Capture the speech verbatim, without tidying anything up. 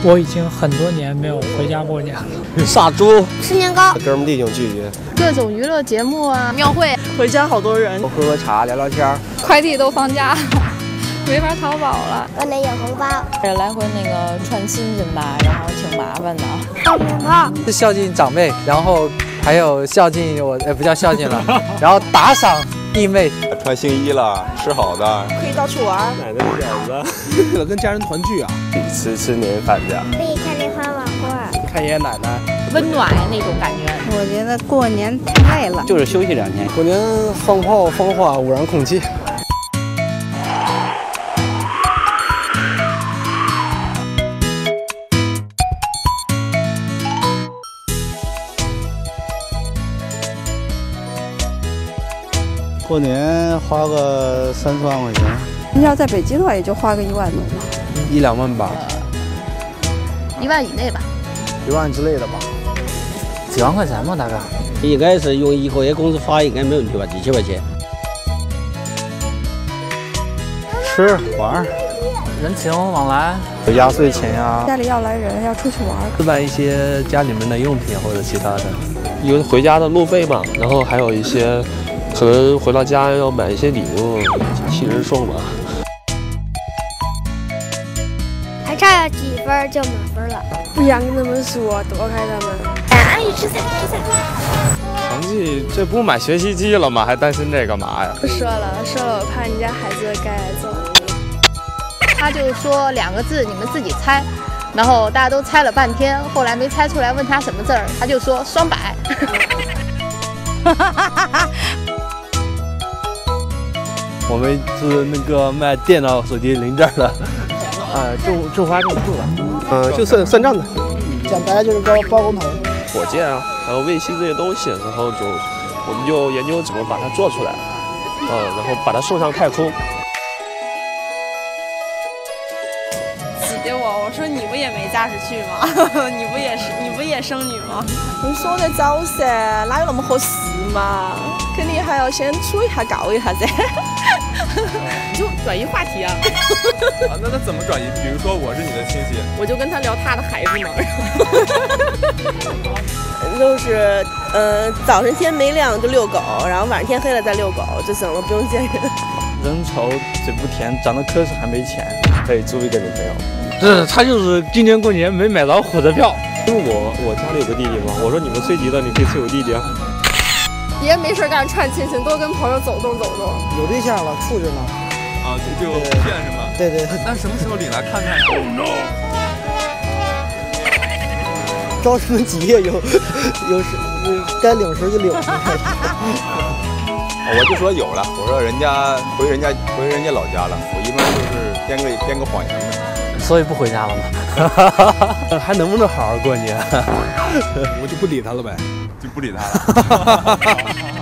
我已经很多年没有回家过年了。 杀猪、 吃年糕、 哥们弟兄聚聚， 各种娱乐节目啊，庙会， 回家好多人， 喝喝茶、聊聊天。 快递都放假，没法淘宝了。 过年有红包， 来回那个串亲戚吧，然后挺麻烦的。 放鞭炮， 是孝敬长辈，然后还有孝敬我，呃，不叫孝敬了，然后打赏弟妹。 穿新衣了，吃好的， 可以到处玩。 奶奶饺子， 为了跟家人团聚啊， 吃吃年饭这样。 可以看联欢晚会， 看爷爷奶奶， 温暖那种感觉。 我觉得过年太累了， 就是休息两天。 过年放炮放话污染空气。 过年花个三四万块钱， 你要在北京的话，也就花个一万多吧， 一两万吧， 一万以内吧， 一万之类的吧， 几万块钱吧，大概。 应该是用一个月工资发，应该没问题吧？几千块钱。 吃玩， 人情往来， 有压岁钱呀， 家里要来人，要出去玩， 置办一些家里面的用品或者其他的， 有回家的路费嘛，然后还有一些。可能回到家要买一些礼物，亲人送吧。 还差几分就满分了。 不想跟他们说，躲开他们。 阿姨吃菜吃菜。 成绩这不买学习机了吗？还担心这干嘛呀？ 不说了，说了我怕你家孩子该挨揍。 他就说两个字，你们自己猜。然后大家都猜了半天，后来没猜出来，问他什么字儿，他就说双百。 我们是那个卖电脑、手机零件的， 啊，种种花种树的，嗯，就算算账的， 讲白了就是包包工头。 火箭啊，还有卫星这些东西，然后就我们就研究怎么把它做出来，嗯，然后把它送上太空。 挤我，我说你不也没嫁出去吗？你不也是你不也生女吗？ 你说得早噻，哪有那么合适嘛？肯定还要先处一下告一下噻。 你就转移话题啊！ 啊，那那怎么转移？比如说我是你的亲戚， 我就跟他聊他的孩子嘛。 就是呃，早晨天没亮就遛狗，然后晚上天黑了再遛狗就行了，不用见人。 人丑嘴不甜，长得磕碜还没钱， 可以租一个女朋友。 这他就是今年过年没买着火车票。 因为我我家里有个弟弟嘛，我说你们催急的，你可以催我弟弟啊。 别没事干串亲戚，多跟朋友走动走动。 有对象了，处着呢。 啊，就就骗是吗？ 对对。 那什么时候领来看看呀 ？Oh no！ 着什么急呀？有有时该领时就领时。 我就说有了，我说人家回人家回人家老家了，我一般就是编个编个谎言的。 所以不回家了吗？ 还能不能好好过年？ 我就不理他了呗， 就不理他了。